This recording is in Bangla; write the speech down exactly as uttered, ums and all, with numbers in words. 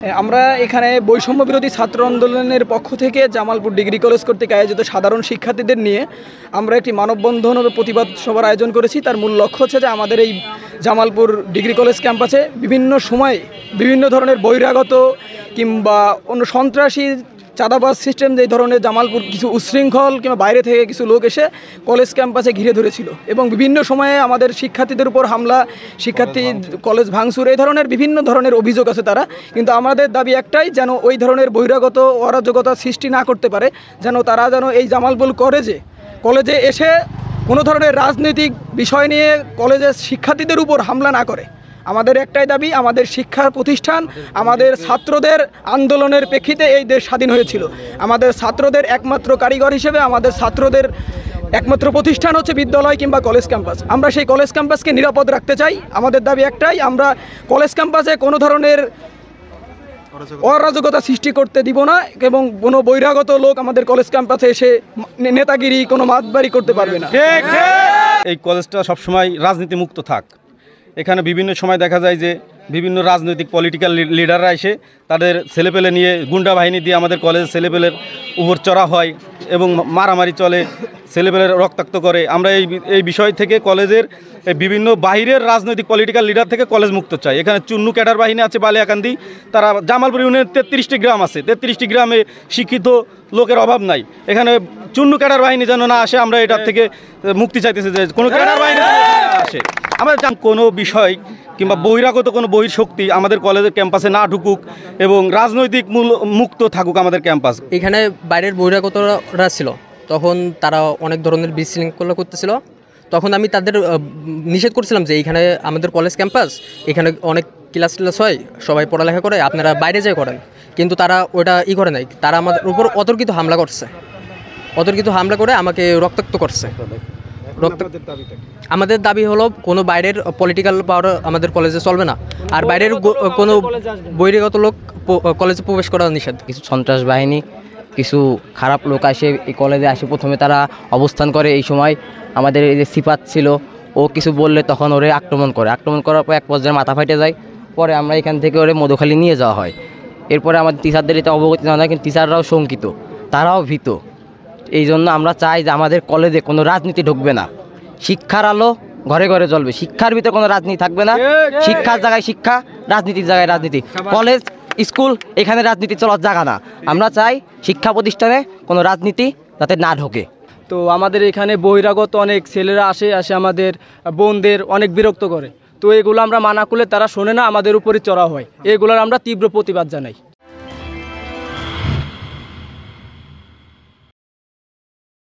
আমরা এখানে বৈষম্য বিরোধী ছাত্র আন্দোলনের পক্ষ থেকে জামালপুর ডিগ্রি কলেজ কর্তৃক আয়োজিত সাধারণ শিক্ষার্থীদের নিয়ে আমরা একটি মানববন্ধন ও প্রতিবাদ সভার আয়োজন করেছি। তার মূল লক্ষ্য হচ্ছে যে আমাদের এই জামালপুর ডিগ্রি কলেজ ক্যাম্পাসে বিভিন্ন সময় বিভিন্ন ধরনের বহিরাগত কিংবা অন্য সন্ত্রাসী চাঁদাবাজ সিস্টেম যে ধরনের জামালপুর কিছু উচ্ছৃঙ্খল কিংবা বাইরে থেকে কিছু লোক এসে কলেজ ক্যাম্পাসে ঘিরে ধরেছিল এবং বিভিন্ন সময়ে আমাদের শিক্ষার্থীদের উপর হামলা, শিক্ষার্থী কলেজ ভাঙচুর, এই ধরনের বিভিন্ন ধরনের অভিযোগ আছে তারা। কিন্তু আমাদের দাবি একটাই, যেন ওই ধরনের বহিরাগত অরাজকতা সৃষ্টি না করতে পারে, যেন তারা যেন এই জামালপুর কলেজে কলেজে এসে কোনো ধরনের রাজনৈতিক বিষয় নিয়ে কলেজের শিক্ষার্থীদের উপর হামলা না করে। আমাদের একটাই দাবি, আমাদের শিক্ষা প্রতিষ্ঠান, আমাদের ছাত্রদের আন্দোলনের প্রেক্ষিতে এই দেশ স্বাধীন হয়েছিল। আমাদের ছাত্রদের একমাত্র কারিগর হিসেবে আমাদের ছাত্রদের একমাত্র প্রতিষ্ঠান হচ্ছে বিদ্যালয় কিংবা কলেজ ক্যাম্পাস। আমরা সেই কলেজ ক্যাম্পাসকে নিরাপদ রাখতে চাই। আমাদের দাবি একটাই, আমরা কলেজ ক্যাম্পাসে কোনো ধরনের অরাজকতা সৃষ্টি করতে দিব না এবং কোনো বহিরাগত লোক আমাদের কলেজ ক্যাম্পাসে এসে নেতাগিরি, কোনো মাতবাড়ি করতে পারবে না। এই কলেজটা সবসময় রাজনীতি মুক্ত থাক। এখানে বিভিন্ন সময় দেখা যায় যে বিভিন্ন রাজনৈতিক পলিটিক্যাল লিডাররা এসে তাদের ছেলেপেলে নিয়ে গুন্ডা বাহিনী দিয়ে আমাদের কলেজের ছেলেপেলের উপর চড়া হয় এবং মারামারি চলে, ছেলেপেলের রক্তাক্ত করে। আমরা এই এই বিষয় থেকে কলেজের বিভিন্ন বাইরের রাজনৈতিক পলিটিক্যাল লিডার থেকে কলেজ মুক্ত চাই। এখানে চুন্নু ক্যাডার বাহিনী আছে বালিয়াকান্দি, তারা জামালপুর ইউনিয়নের তেত্রিশটি গ্রাম আছে, তেত্রিশটি গ্রামে শিক্ষিত লোকের অভাব নাই। এখানে চুন্নু ক্যাডার বাহিনী যেন না আসে, আমরা এটার থেকে মুক্তি চাইতেছি যে কোনো ক্যাডার বাহিনী আসে। আমাদের কোনো বিষয় কিংবা বহিরাগত কোনো বহির্শক্তি আমাদের কলেজের ক্যাম্পাসে না ঢুকুক এবং রাজনৈতিক মূল মুক্ত থাকুক আমাদের ক্যাম্পাস। এখানে বাইরের বহিরাগতরা ছিল, তখন তারা অনেক ধরনের বিশৃঙ্খলা করতেছিল। তখন আমি তাদের নিষেধ করছিলাম যে এইখানে আমাদের কলেজ ক্যাম্পাস, এখানে অনেক ক্লাস ক্লাস হয়, সবাই পড়ালেখা করে, আপনারা বাইরে যেয়ে করেন। কিন্তু তারা ওটা ই করে নাই, তারা আমাদের উপর অতর্কিত হামলা করছে, অতর্কিত হামলা করে আমাকে রক্তাক্ত করছে। আমাদের দাবি হলো কোনো বাইরের পলিটিক্যাল পাওয়ার আমাদের কলেজে চলবে না, আর বাইরের কোনো বহিরাগত লোক কলেজে প্রবেশ করা নিষেধ। কিছু সন্ত্রাস বাহিনী, কিছু খারাপ লোক আসে এই কলেজে আসে, প্রথমে তারা অবস্থান করে। এই সময় আমাদের এই যে সিফাত ছিল, ও কিছু বললে তখন ওরে আক্রমণ করে, আক্রমণ করার পর এক পর্যায়ে মাথা ফাটে যায়। পরে আমরা এখান থেকে ওরে মধুখালী নিয়ে যাওয়া হয়। এরপরে আমাদের টিচারদের এটা অবগতি জানা, কিন্তু টিচাররাও শঙ্কিত, তারাও ভীত। এই জন্য আমরা চাই যে আমাদের কলেজে কোনো রাজনীতি ঢুকবে না, শিক্ষার আলো ঘরে ঘরে জ্বলবে, শিক্ষার ভিতরে কোনো রাজনীতি থাকবে না। শিক্ষার জায়গায় শিক্ষা, রাজনীতির জায়গায় রাজনীতি। কলেজ স্কুল এখানে রাজনীতি চলার জায়গা না। আমরা চাই শিক্ষা প্রতিষ্ঠানে কোনো রাজনীতি যাতে না ঢোকে। তো আমাদের এখানে বহিরাগত অনেক ছেলেরা আসে আসে আমাদের বোনদের অনেক বিরক্ত করে। তো এগুলো আমরা মানা করলে তারা শোনে না, আমাদের উপরে চড়া হয়। এগুলোর আমরা তীব্র প্রতিবাদ জানাই।